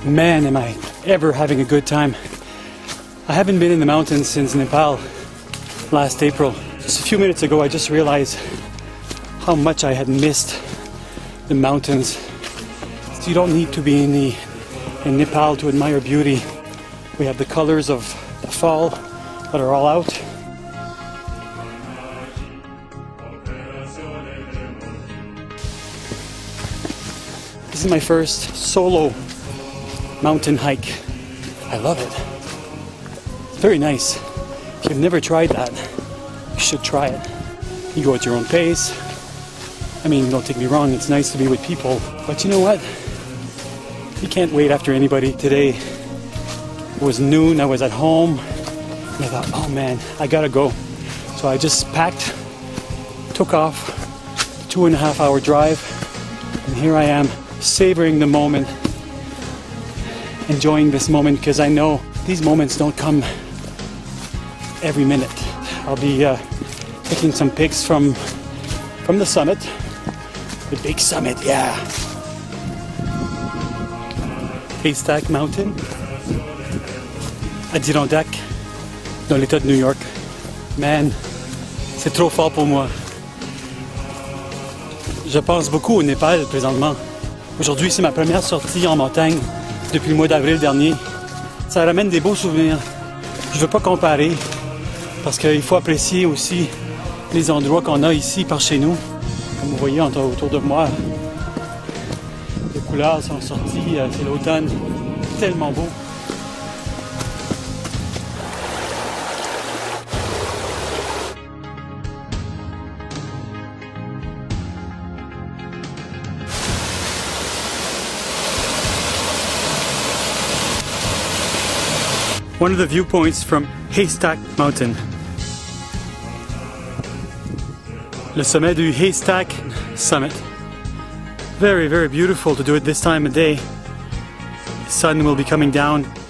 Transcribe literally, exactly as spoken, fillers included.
Man, am I ever having a good time. I haven't been in the mountains since Nepal last April. Just a few minutes ago I just realized how much I had missed the mountains. So you don't need to be in, the, in Nepal to admire beauty. We have the colors of the fall that are all out. This is my first solo mountain hike. I love it. It's very nice. If you've never tried that, you should try it. You go at your own pace. I mean, don't take me wrong, it's nice to be with people, but you know what? You can't wait after anybody. Today it was noon, I was at home, and I thought, oh man, I gotta go. So I just packed, took off, two and a half hour drive, and here I am, savoring the moment, enjoying this moment, because I know these moments don't come every minute. I'll be uh, taking some pics from from the summit, the big summit, yeah. Haystack Mountain, Adirondack, dans l'état de New York. Man, c'est trop fort pour moi. Je pense beaucoup au Népal présentement. Aujourd'hui, c'est ma première sortie en montagne depuis le mois d'avril dernier. Ça ramène des beaux souvenirs. Je ne veux pas comparer parce qu'il faut apprécier aussi les endroits qu'on a ici par chez nous. Comme vous voyez autour de moi, les couleurs sont sorties, c'est l'automne, tellement beau. One of the viewpoints from Haystack Mountain. Le sommet du Haystack Summit. Very, very beautiful to do it this time of day. The sun will be coming down